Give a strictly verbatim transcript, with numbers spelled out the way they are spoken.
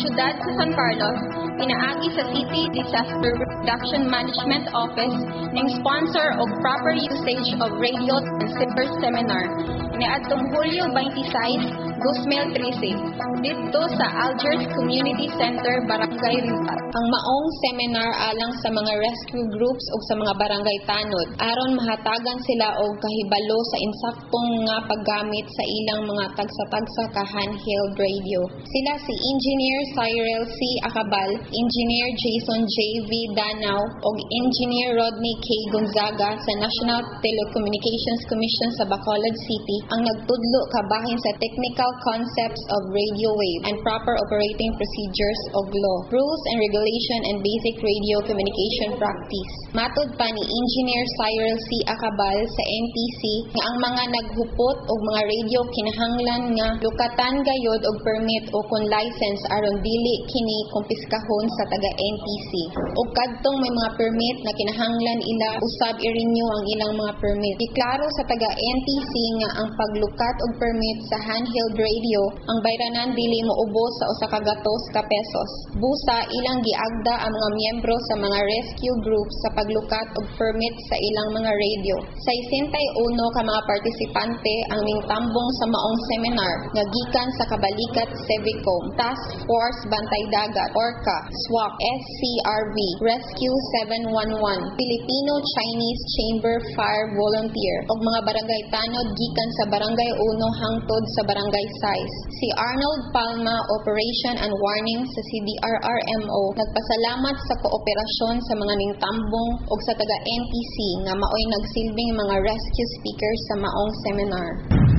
syudad sa San Carlos, pinaagi sa City Disaster Reduction Management Office ng sponsor og proper usage of radio transceiver seminar niadtong Hulyo twenty-six, two thousand thirteen dito sa Algiers Community Center, Barangay Rimpat. Ang maong seminar alang sa mga rescue groups o sa mga barangay tanod aron mahatagan sila og kahibalo sa insaktong nga paggamit sa ilang mga tagsa-tagsa ka handheld radio. Sila si Engineer Cyril C. Acabal, Engineer Jason J V Danao ug Engineer Rodney K. Gonzaga sa National Telecommunications Commission sa Bacolod City ang nagtudlo kabahin sa technical concepts of radio wave and proper operating procedures og law, rules and regulation and basic radio communication practice. Matud pa ni Engineer Cyril C. Acabal sa N T C nga ang mga naghupot og mga radio kinahanglan nga lukatan gayod og permit o kon license aron dili kini kumpiskahon sa taga N T C. Ug kadtong may mga permit na kinahanglan ila usab i-renew ang ilang mga permit. Iklaro sa taga N T C nga ang paglukat og permit sa handheld radio ang bayranan dili moubos sa usa ka gatos ka pesos. Busa ilang giagda ang mga miyembro sa mga rescue groups sa paglukat og permit sa ilang mga radio. Sa sixty-one ka mga partisipante ang ningtambong sa maong seminar nga gikan sa kabalikat Cevicom, Task Force Bantay Dagat, ORCA, SWAC, S C R V, Rescue seven one one, Filipino-Chinese Chamber Fire Volunteer ug mga barangay tanod gikan sa Barangay one hangtod sa Barangay six. Si Arnold Palma, Operation and Warning sa C D R R M O, nagpasalamat sa kooperasyon sa mga ningtambong ug sa taga N T C nga maoy nagsilbing mga rescue speakers sa maong seminar.